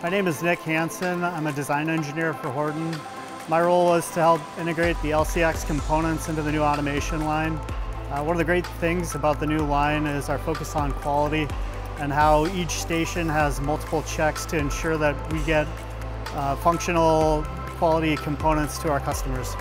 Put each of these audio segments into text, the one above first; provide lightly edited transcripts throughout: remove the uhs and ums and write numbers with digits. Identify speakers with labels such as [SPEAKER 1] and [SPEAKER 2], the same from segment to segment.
[SPEAKER 1] My name is Nick Hansen. I'm a design engineer for Horton. My role was to help integrate the LCX components into the new automation line. One of the great things about the new line is our focus on quality and how each station has multiple checks to ensure that we get functional quality components to our customers.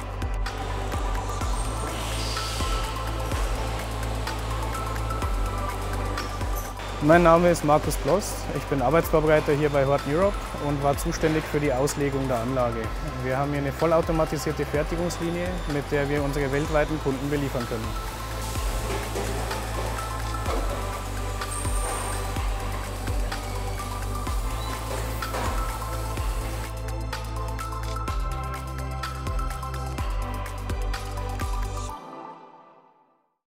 [SPEAKER 2] Mein Name ist Markus Bloss, ich bin Arbeitsvorbereiter hier bei Horton Europe und war zuständig für die Auslegung der Anlage. Wir haben hier eine vollautomatisierte Fertigungslinie, mit der wir unsere weltweiten Kunden beliefern können.